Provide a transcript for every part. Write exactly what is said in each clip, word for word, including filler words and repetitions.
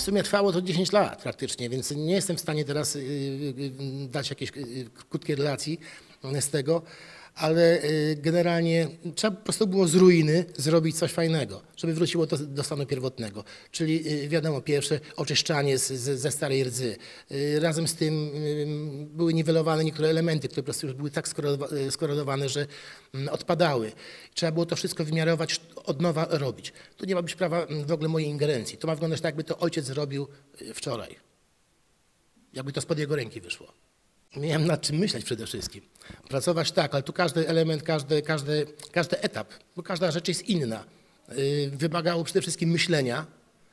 sumie trwało to dziesięć lat praktycznie, więc nie jestem w stanie teraz dać jakiejś krótkiej relacji z tego, ale generalnie trzeba po prostu było z ruiny zrobić coś fajnego, żeby wróciło to do stanu pierwotnego. Czyli wiadomo, pierwsze oczyszczanie z, z, ze starej rdzy. Razem z tym były niwelowane niektóre elementy, które po prostu już były tak skorodowane, że odpadały. Trzeba było to wszystko wymiarować, od nowa robić. Tu nie ma być prawa w ogóle mojej ingerencji. To ma wyglądać tak, jakby to ojciec zrobił wczoraj. Jakby to spod jego ręki wyszło. Miałem nad czym myśleć przede wszystkim. Pracować tak, ale tu każdy element, każdy, każdy, każdy etap, bo każda rzecz jest inna. Wymagało przede wszystkim myślenia,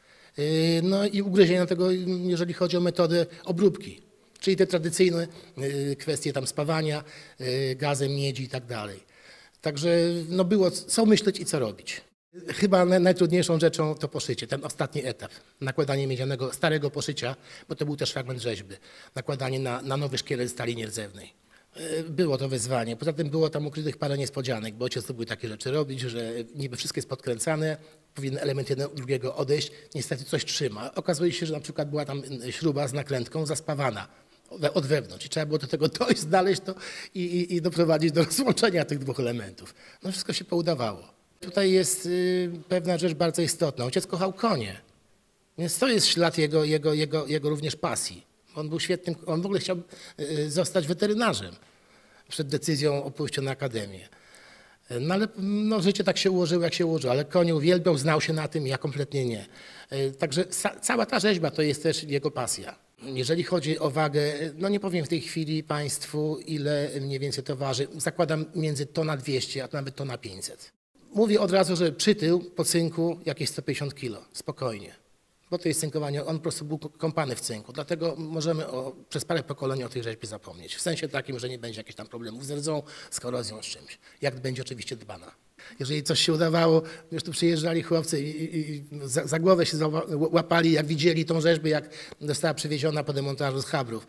no i ugryzienia tego, jeżeli chodzi o metodę obróbki. Czyli te tradycyjne kwestie tam spawania, gazem, miedzi i tak dalej. Także no było co myśleć i co robić. Chyba najtrudniejszą rzeczą to poszycie, ten ostatni etap. Nakładanie miedzianego, starego poszycia, bo to był też fragment rzeźby. Nakładanie na, na nowy szkielet stali nierdzewnej. Było to wyzwanie. Poza tym było tam ukrytych parę niespodzianek, bo ojciec lubił takie rzeczy robić, że niby wszystko jest podkręcane, powinien element jeden od drugiego odejść, niestety coś trzyma. Okazuje się, że na przykład była tam śruba z nakrętką zaspawana od wewnątrz i trzeba było do tego dojść, znaleźć to i, i, i doprowadzić do rozłączenia tych dwóch elementów. No wszystko się poudawało. Tutaj jest y, pewna rzecz bardzo istotna. Ojciec kochał konie, więc to jest ślad jego, jego, jego, jego również pasji. On był świetnym, on w ogóle chciał y, zostać weterynarzem przed decyzją o pójściu na akademię. No ale no, życie tak się ułożyło, jak się ułożyło, ale konie uwielbiał, znał się na tym, ja kompletnie nie. Y, także cała ta rzeźba to jest też jego pasja. Jeżeli chodzi o wagę, no nie powiem w tej chwili Państwu, ile mniej więcej to waży. Zakładam między tona dwieście, a nawet tona pięćset. Mówię od razu, że przytył po cynku jakieś sto pięćdziesiąt kilo, spokojnie. Bo to jest cynkowanie, on po prostu był kąpany w cynku. Dlatego możemy o, przez parę pokoleń o tej rzeźbie zapomnieć. W sensie takim, że nie będzie jakichś tam problemów z rdzą, z korozją, z czymś. Jak będzie oczywiście dbana. Jeżeli coś się udawało, już tu przyjeżdżali chłopcy i, i, i za, za głowę się łapali, jak widzieli tą rzeźbę, jak została przywieziona po demontażu z Chabrów.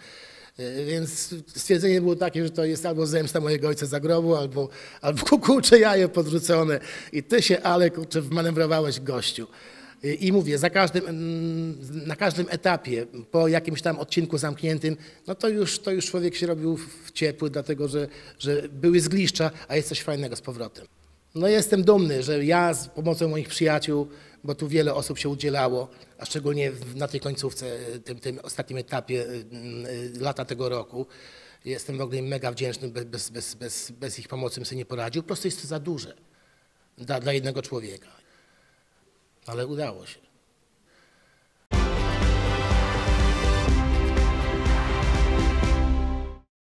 Więc stwierdzenie było takie, że to jest albo zemsta mojego ojca za grobu, albo, albo kukułcze jajo podrzucone. I ty się, ale kurczę, wmanewrowałeś gościu. I mówię, za każdym, na każdym etapie, po jakimś tam odcinku zamkniętym, no to już, to już człowiek się robił w ciepły, dlatego że, że były zgliszcza, a jest coś fajnego z powrotem. No jestem dumny, że ja z pomocą moich przyjaciół, bo tu wiele osób się udzielało, a szczególnie na tej końcówce, tym, tym ostatnim etapie lata tego roku, jestem w ogóle mega wdzięczny, bez, bez, bez, bez ich pomocy bym sobie nie poradził. Po prostu jest to za duże dla, dla jednego człowieka. Ale udało się.